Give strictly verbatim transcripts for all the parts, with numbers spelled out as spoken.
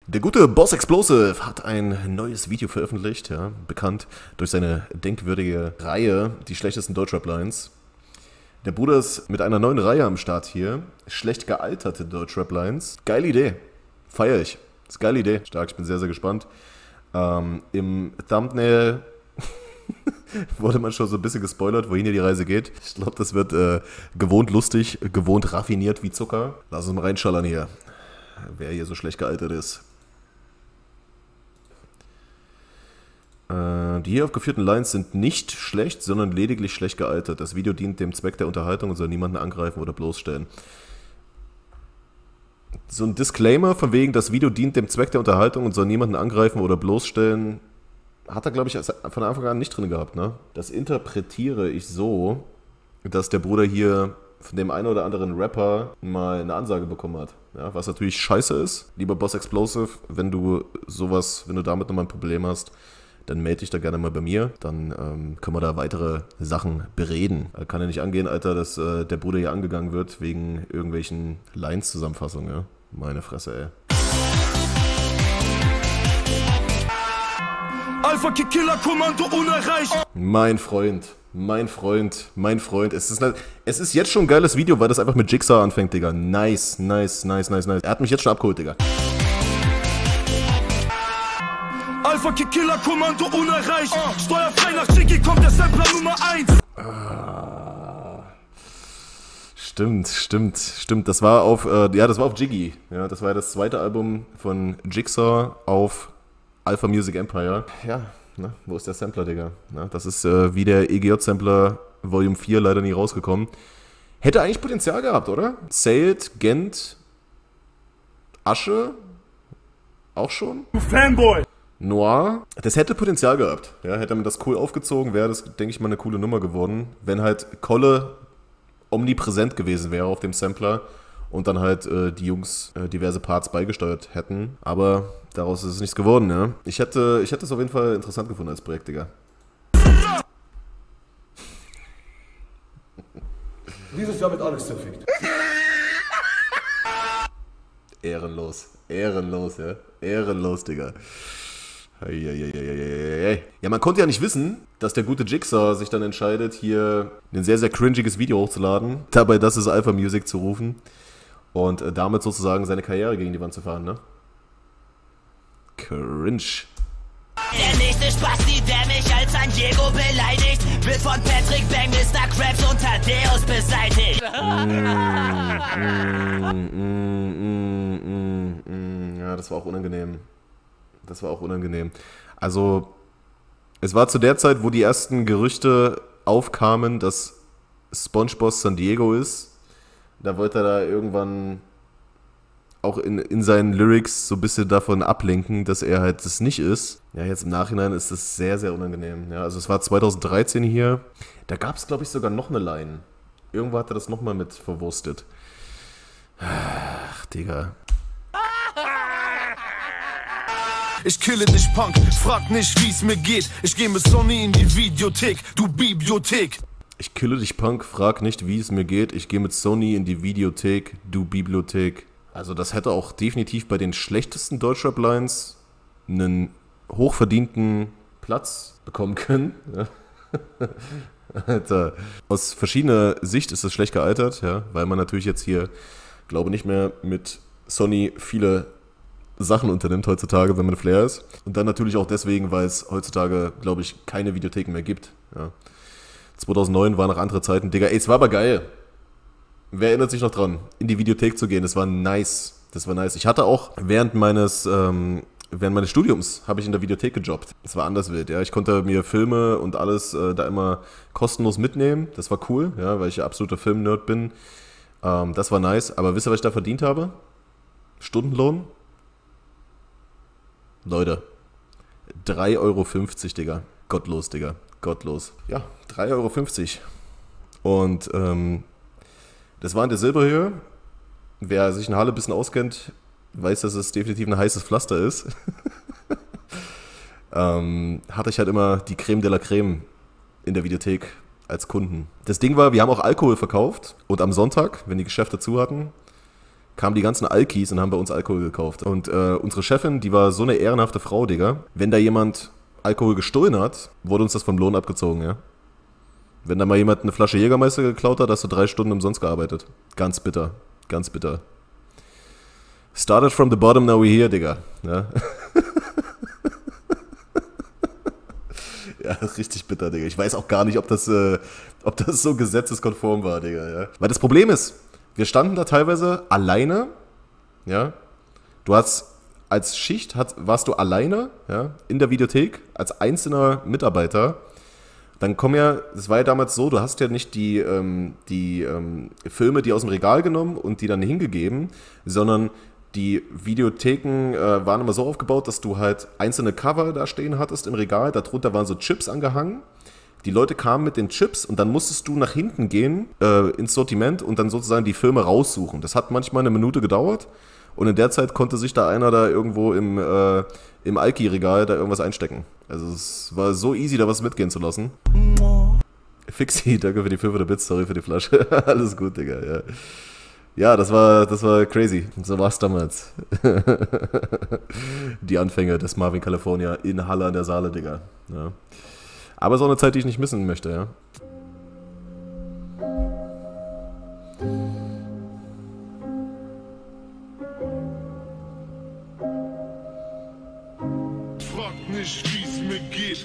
Der gute Boss Explosive hat ein neues Video veröffentlicht, ja, bekannt durch seine denkwürdige Reihe, die schlechtesten Deutschrap-Lines. Der Bruder ist mit einer neuen Reihe am Start hier, schlecht gealterte Deutschrap-Lines. Geile Idee, feiere ich, ist eine geile Idee, stark, ich bin sehr, sehr gespannt. Ähm, im Thumbnail wurde man schon so ein bisschen gespoilert, wohin hier die Reise geht. Ich glaube, das wird äh, gewohnt lustig, gewohnt raffiniert wie Zucker. Lass uns mal reinschallern hier, wer hier so schlecht gealtert ist. Die hier aufgeführten Lines sind nicht schlecht, sondern lediglich schlecht gealtert. Das Video dient dem Zweck der Unterhaltung und soll niemanden angreifen oder bloßstellen. So ein Disclaimer von wegen, das Video dient dem Zweck der Unterhaltung und soll niemanden angreifen oder bloßstellen, hat er, glaube ich, von Anfang an nicht drin gehabt, ne? Das interpretiere ich so, dass der Bruder hier von dem einen oder anderen Rapper mal eine Ansage bekommen hat. Ja, was natürlich scheiße ist. Lieber Boss Explosive, wenn du sowas, wenn du damit nochmal ein Problem hast, dann melde dich da gerne mal bei mir. Dann ähm, können wir da weitere Sachen bereden. Kann ja nicht angehen, Alter, dass äh, der Bruder hier angegangen wird wegen irgendwelchen Lines-Zusammenfassungen. Ja? Meine Fresse, ey. Alpha Killer Kommando unerreicht. Mein Freund, mein Freund, mein Freund. Es ist, es ist jetzt schon ein geiles Video, weil das einfach mit Jigsaw anfängt, Digga. Nice, nice, nice, nice, nice. Er hat mich jetzt schon abgeholt, Digga. Alpha Killer Kommando unerreicht. Oh. Steuerfrei nach Jiggy kommt der Sampler Nummer eins. Ah, stimmt, stimmt, stimmt. Das war auf, äh, ja, das war auf Jiggy. Ja, das war das zweite Album von Jigsaw auf Alpha Music Empire. Ja, ne, wo ist der Sampler, Digga? Na, das ist äh, wie der E G J-Sampler Volume vier leider nie rausgekommen. Hätte eigentlich Potenzial gehabt, oder? Said, Gent, Asche, auch schon? Du Fanboy! Noir, das hätte Potenzial gehabt. Ja, hätte man das cool aufgezogen, wäre das, denke ich mal, eine coole Nummer geworden. Wenn halt Kolle omnipräsent gewesen wäre auf dem Sampler und dann halt äh, die Jungs äh, diverse Parts beigesteuert hätten. Aber daraus ist es nichts geworden, ja. Ich hätte, ich hätte es auf jeden Fall interessant gefunden als Projekt, Digga. Dieses Jahr wird alles zerfickt. Ehrenlos, ehrenlos, ja. Ehrenlos, Digga. Ja, man konnte ja nicht wissen, dass der gute Jigsaw sich dann entscheidet, hier ein sehr, sehr cringiges Video hochzuladen, dabei das ist Alpha Music zu rufen und äh, damit sozusagen seine Karriere gegen die Wand zu fahren, ne? Cringe. Der nächste Spasti, der mich als San Diego beleidigt, wird von Patrick Bang, Mister Krabs und Thaddeus beseitigt. Mm, mm, mm, mm, mm, ja, das war auch unangenehm. Das war auch unangenehm. Also, es war zu der Zeit, wo die ersten Gerüchte aufkamen, dass SpongeBob San Diego ist. Da wollte er da irgendwann auch in, in seinen Lyrics so ein bisschen davon ablenken, dass er halt das nicht ist. Ja, jetzt im Nachhinein ist das sehr, sehr unangenehm. Ja, also es war zweitausenddreizehn hier. Da gab es, glaube ich, sogar noch eine Line. Irgendwo hat er das nochmal mit verwurstet. Ach, Digga. Ich kille dich, Punk, frag nicht, wie's mir geht. Ich geh mit Sony in die Videothek, du Bibliothek. Ich kille dich, Punk, frag nicht, wie es mir geht. Ich gehe mit Sony in die Videothek, du Bibliothek. Also das hätte auch definitiv bei den schlechtesten Deutschrap-Lines einen hochverdienten Platz bekommen können. Alter. Aus verschiedener Sicht ist es schlecht gealtert, ja, weil man natürlich jetzt hier, glaube nicht mehr mit Sony viele Sachen unternimmt heutzutage, wenn man Flair ist. Und dann natürlich auch deswegen, weil es heutzutage, glaube ich, keine Videotheken mehr gibt. Ja. zweitausendneun waren noch andere Zeiten. Digga, ey, es war aber geil. Wer erinnert sich noch dran, in die Videothek zu gehen? Das war nice. Das war nice. Ich hatte auch während meines, ähm, während meines Studiums habe ich in der Videothek gejobbt. Das war anders wild, ja. Ich konnte mir Filme und alles äh, da immer kostenlos mitnehmen. Das war cool, ja, weil ich ja absoluter Film-Nerd bin. Ähm, das war nice. Aber wisst ihr, was ich da verdient habe? Stundenlohn? Leute, drei Euro fünfzig, Digga. Gottlos, Digga. Gottlos. Ja, drei Euro fünfzig. Und ähm, das war in der Silberhöhe. Wer sich in Halle ein bisschen auskennt, weiß, dass es definitiv ein heißes Pflaster ist. ähm, hatte ich halt immer die Creme de la Creme in der Videothek als Kunden. Das Ding war, wir haben auch Alkohol verkauft. Und am Sonntag, wenn die Geschäfte zu hatten, kamen die ganzen Alkis und haben bei uns Alkohol gekauft. Und äh, unsere Chefin, die war so eine ehrenhafte Frau, Digga. Wenn da jemand Alkohol gestohlen hat, wurde uns das vom Lohn abgezogen, ja. Wenn da mal jemand eine Flasche Jägermeister geklaut hat, hast du drei Stunden umsonst gearbeitet. Ganz bitter, ganz bitter. Started from the bottom, now we're here, Digga. Ja, ja richtig bitter, Digga. Ich weiß auch gar nicht, ob das, äh, ob das so gesetzeskonform war, Digga. Ja. Weil das Problem ist, wir standen da teilweise alleine, ja. Du hast als Schicht, hat, warst du alleine, ja, in der Videothek, als einzelner Mitarbeiter. Dann kommen ja, das war ja damals so, du hast ja nicht die, ähm, die ähm, Filme, die aus dem Regal genommen und die dann hingegeben, sondern die Videotheken äh, waren immer so aufgebaut, dass du halt einzelne Cover da stehen hattest im Regal, darunter waren so Chips angehangen. Die Leute kamen mit den Chips und dann musstest du nach hinten gehen äh, ins Sortiment und dann sozusagen die Filme raussuchen. Das hat manchmal eine Minute gedauert und in der Zeit konnte sich da einer da irgendwo im, äh, im Alki-Regal da irgendwas einstecken. Also es war so easy, da was mitgehen zu lassen. Fixi, danke für die fünfhundert Bits, sorry für die Flasche. Alles gut, Digga, ja. Ja, das war, das war crazy. So war es damals. Die Anfänge des Marvin California in Halle an der Saale, Digga. Ja. Aber es ist auch eine Zeit, die ich nicht missen möchte, ja. Frag nicht, wie's mir geht.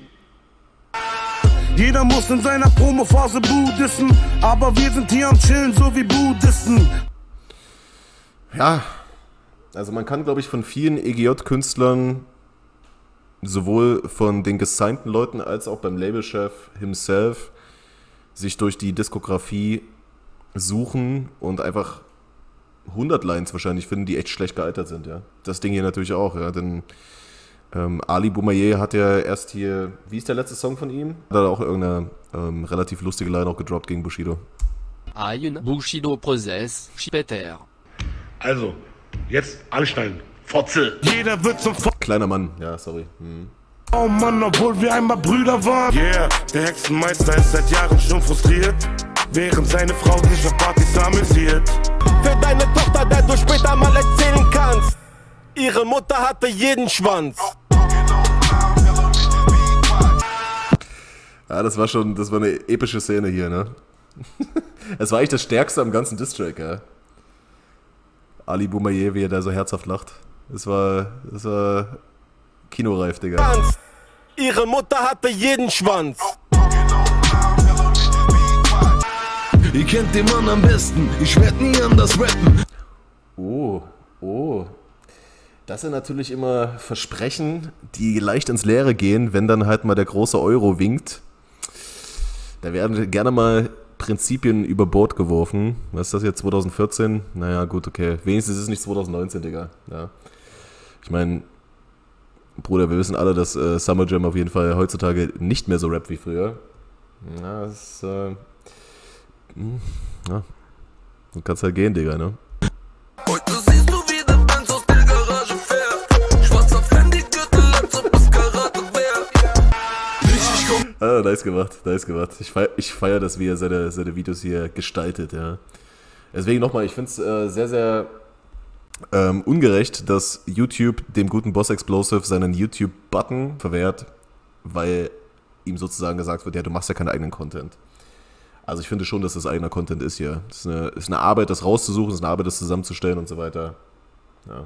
Jeder muss in seiner Promophase Buddhisten, aber wir sind hier am Chillen, so wie Buddhisten. Ja, also man kann, glaube ich, von vielen E G J-Künstlern, sowohl von den gesignten Leuten als auch beim Labelchef himself, sich durch die Diskografie suchen und einfach hundert Lines wahrscheinlich finden, die echt schlecht gealtert sind, ja. Das Ding hier natürlich auch, ja, denn ähm, Ali Boumaier hat ja erst hier, wie ist der letzte Song von ihm? Hat er auch irgendeine ähm, relativ lustige Line auch gedroppt gegen Bushido. Ein Bushido Prozess, Chipeter. Also, jetzt anschneiden. Fotze. Jeder wird zum F Kleiner Mann, ja, sorry. Hm. Oh Mann, obwohl wir einmal Brüder waren. Yeah, der Hexenmeister ist seit Jahren schon frustriert, während seine Frau sich auf Partys amüsiert. Für deine Tochter, der du später mal erzählen kannst. Ihre Mutter hatte jeden Schwanz. Ja, das war schon, das war eine epische Szene hier, ne? Es war eigentlich das Stärkste am ganzen Distrack, ja. Ali Boumaier, wie er da so herzhaft lacht. Das war, das war kinoreif, Digga. Ihre Mutter hatte jeden Schwanz. Ihr kennt den Mann am besten, ich werd nie anders rappen. Oh, oh. Das sind natürlich immer Versprechen, die leicht ins Leere gehen, wenn dann halt mal der große Euro winkt. Da werden gerne mal Prinzipien über Bord geworfen. Was ist das jetzt, zwanzig vierzehn? Naja, gut, okay. Wenigstens ist es nicht zwanzig neunzehn, Digga. Ja. Ich meine, Bruder, wir wissen alle, dass äh, Summer Jam auf jeden Fall heutzutage nicht mehr so rappt wie früher. Ja, das ist, äh, mh, ja. Du kannst halt gehen, Digga, ne? Heute siehst du, wie der Benz aus der Garage fährt. Schwarzer Fendi-Gürtel, als ob es Karate wär. Richtig komm. Ah, nice gemacht, nice gemacht. Ich feiere ich feier das, wie er seine, seine Videos hier gestaltet, ja. Deswegen nochmal, ich finde es äh, sehr, sehr ähm, ungerecht, dass YouTube dem guten Boss Explosive seinen YouTube-Button verwehrt, weil ihm sozusagen gesagt wird, ja, du machst ja keinen eigenen Content. Also ich finde schon, dass das eigener Content ist hier. Es ist eine, ist eine Arbeit, das rauszusuchen, es ist eine Arbeit, das zusammenzustellen und so weiter. Ja.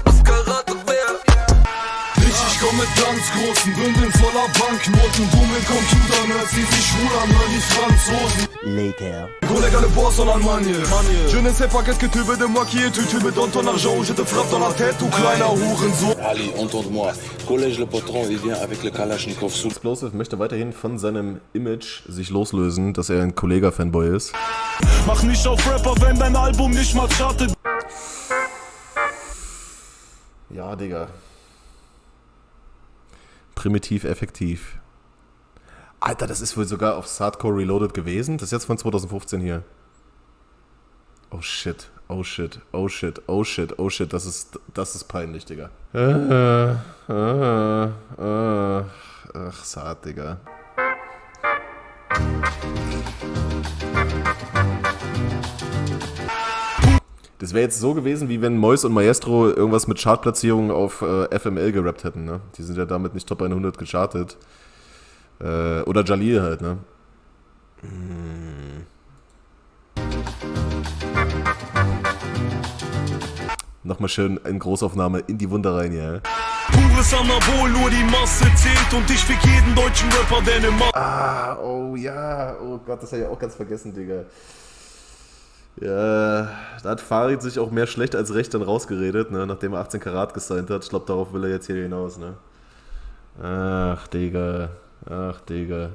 Ich komm mit ganz großen Bündeln voller Banknoten. Du mit Computer-Nerds, die sich schwul anhören, die Franzosen. Later. Collègue à le boss en Allemagne. Je ne sais pas qu'est-ce que tu veux de moi qui es tu. Tu me donnes ton argent ou je te frappe dans la tête, du kleiner Hurensohn. Ali, entends-moi. Collège Le Patron, il vient avec le Kalashnikov sous. Explosive möchte weiterhin von seinem Image sich loslösen, dass er ein Kollega-Fanboy ist. Mach nicht auf Rapper, wenn dein Album nicht mal chartet. Ja, Digga. Primitiv effektiv. Alter, das ist wohl sogar auf Hardcore Reloaded gewesen. Das ist jetzt von zwanzig fünfzehn hier. Oh shit, oh shit, oh shit, oh shit, oh shit. Das ist, das ist peinlich, Digga. Äh, äh, äh, ach, Saat, Digga. Das wäre jetzt so gewesen, wie wenn Mois und Maestro irgendwas mit Chartplatzierungen auf äh, F M L gerappt hätten, ne? Die sind ja damit nicht Top hundert gechartet. Äh, oder Jalil halt, ne? Hm. Nochmal schön in Großaufnahme in die Wunder rein, ja. Pures Anabol, nur die Masse zählt und ich fick jeden deutschen Rapper, der ne Masse. Ah, oh ja, oh Gott, das habe ich auch ganz vergessen, Digga. Ja, da hat Farid sich auch mehr schlecht als recht dann rausgeredet, ne, nachdem er achtzehn Karat gesigned hat. Ich glaube, darauf will er jetzt hier hinaus, ne. Ach, Digga, ach, Digga.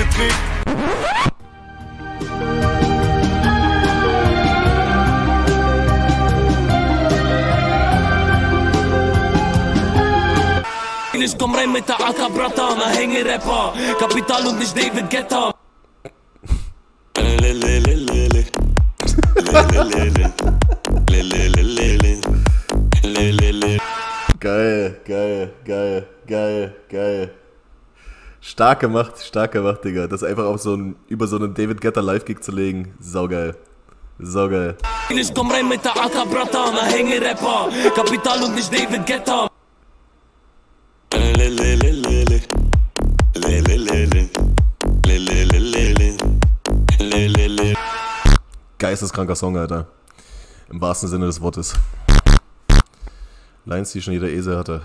Ich komm rein mit der A K Bratana, Hänge-Rapper, Kapital und nicht David Guetta. Geil, geil, geil, geil, geil. Stark gemacht, stark gemacht, Digga. Das einfach auf so einen, über so einen David Guetta Live-Gig zu legen, saugeil. Saugeil. Ich komm rein mit der A K Bratana, Hänge-Rapper, Kapital und nicht David Guetta. Geisteskranker Song, Alter. Im wahrsten Sinne des Wortes. Lines, die schon jeder Esel hatte.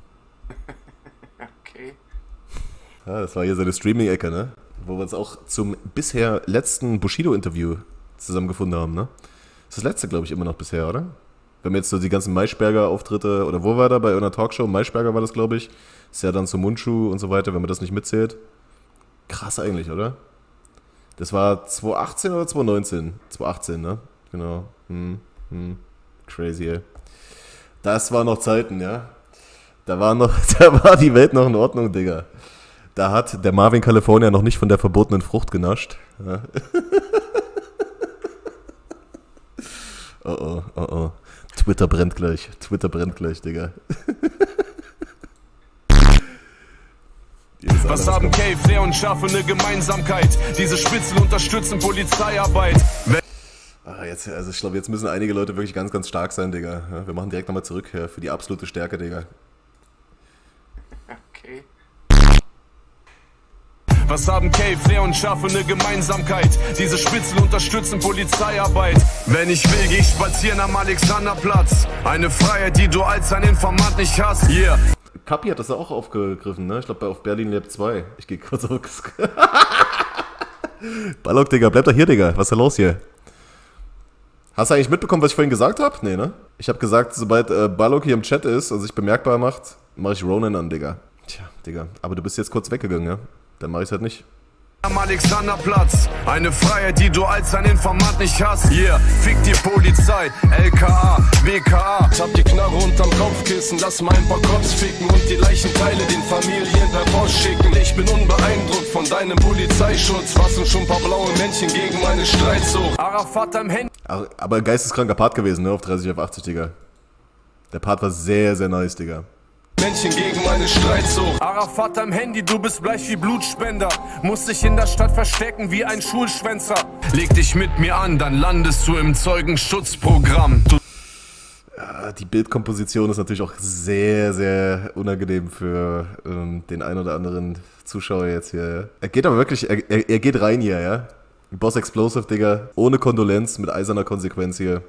Okay. Ja, das war hier seine Streaming-Ecke, ne? Wo wir uns auch zum bisher letzten Bushido-Interview zusammengefunden haben, ne? Das ist das letzte, glaube ich, immer noch bisher, oder? Wenn wir jetzt so die ganzen Maischberger-Auftritte, oder wo war da bei irgendeiner Talkshow? Maischberger war das, glaube ich. Ist ja dann zum Mundschuh und so weiter, wenn man das nicht mitzählt. Krass eigentlich, oder? Das war zwanzig achtzehn oder zwanzig neunzehn? zwanzig achtzehn, ne? Genau. Hm, hm. Crazy, ey. Das waren noch Zeiten, ja. Da war noch, da war die Welt noch in Ordnung, Digga. Da hat der Marvin California noch nicht von der verbotenen Frucht genascht. Ja. Oh oh, oh oh. Twitter brennt gleich. Twitter brennt gleich, Digga. Was haben Cave, Flair und Schaffe eine Gemeinsamkeit? Diese Spitzel unterstützen Polizeiarbeit. Ah, jetzt, also ich glaube, jetzt müssen einige Leute wirklich ganz, ganz stark sein, Digga. Ja, wir machen direkt nochmal zurück ja, für die absolute Stärke, Digga. Okay. Was haben Cave, Flair und Schaffe eine Gemeinsamkeit? Diese Spitzel unterstützen Polizeiarbeit. Wenn ich will, geh ich spazieren am Alexanderplatz. Eine Freiheit, die du als ein Informant nicht hast. Yeah. Kapi hat das auch aufgegriffen, ne? Ich glaube, auf Berlin lebt zwei. Ich gehe kurz auf. Balok, Digga, bleib doch hier, Digga. Was ist da los hier? Hast du eigentlich mitbekommen, was ich vorhin gesagt habe? Nee, ne? Ich habe gesagt, sobald äh, Balok hier im Chat ist und sich bemerkbar macht, mache ich Ronan an, Digga. Tja, Digga. Aber du bist jetzt kurz weggegangen, ja? Dann mache ich's halt nicht. Am Alexanderplatz, eine Freiheit, die du als ein Informant nicht hast. Yeah, fick die Polizei, L K A, W K A. Ich hab die Knarre unterm Kopfkissen, lass mal ein paar Cops ficken und die Leichenteile den Familien per Post schicken. Ich bin unbeeindruckt von deinem Polizeischutz, was sind schon ein paar blaue Männchen gegen meine Streitsucht. Arafat am Handy. Aber ein geisteskranker Part gewesen, ne? Auf dreißig auf achtzig, Digga. Der Part war sehr, sehr nice, Digga. Männchen gegen meine Streitsucht. Arafat am Handy, du bist bleich wie Blutspender. Muss dich in der Stadt verstecken wie ein Schulschwänzer. Leg dich mit mir an, dann landest du im Zeugenschutzprogramm. Du ja, die Bildkomposition ist natürlich auch sehr, sehr unangenehm für ähm, den ein oder anderen Zuschauer jetzt hier. Er geht aber wirklich, er, er, er geht rein hier, ja. Boss Explosive, Digga. Ohne Kondolenz, mit eiserner Konsequenz hier.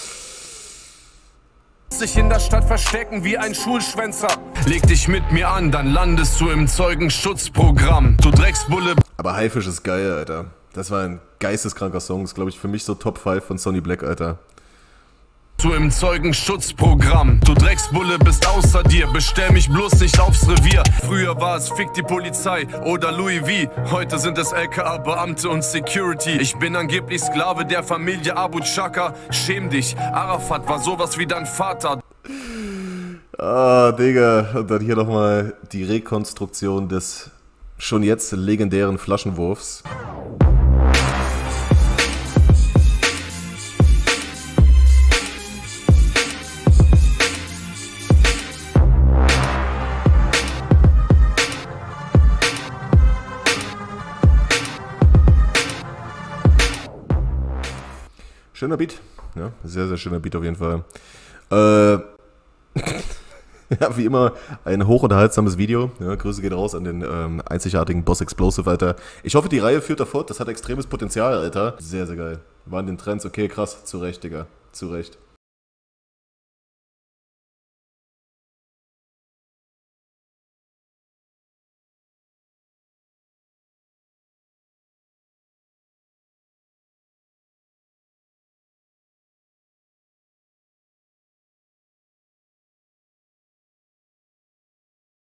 Sich in der Stadt verstecken wie ein Schulschwänzer. Leg dich mit mir an, dann landest du im Zeugenschutzprogramm. Du Drecksbulle. Aber Haifisch ist geil, Alter. Das war ein geisteskranker Song. Das ist, glaube ich, für mich so Top fünf von Sonny Black, Alter. Du im Zeugenschutzprogramm. Du Drecksbulle bist außer dir. Bestell mich bloß nicht aufs Revier. Früher war es Fick die Polizei oder Louis V. Heute sind es L K A-Beamte und Security. Ich bin angeblich Sklave der Familie Abu Chaka. Schäm dich, Arafat war sowas wie dein Vater. Ah, Digga. Und dann hier nochmal die Rekonstruktion des schon jetzt legendären Flaschenwurfs. Schöner Beat. Ja, sehr, sehr schöner Beat auf jeden Fall. Äh, ja, wie immer, ein hochunterhaltsames Video. Ja, Grüße geht raus an den ähm, einzigartigen Boss Explosive, Alter. Ich hoffe, die Reihe führt davor. Das hat extremes Potenzial, Alter. Sehr, sehr geil. Waren den Trends, okay, krass. Zu Recht, Digga. Zu Recht.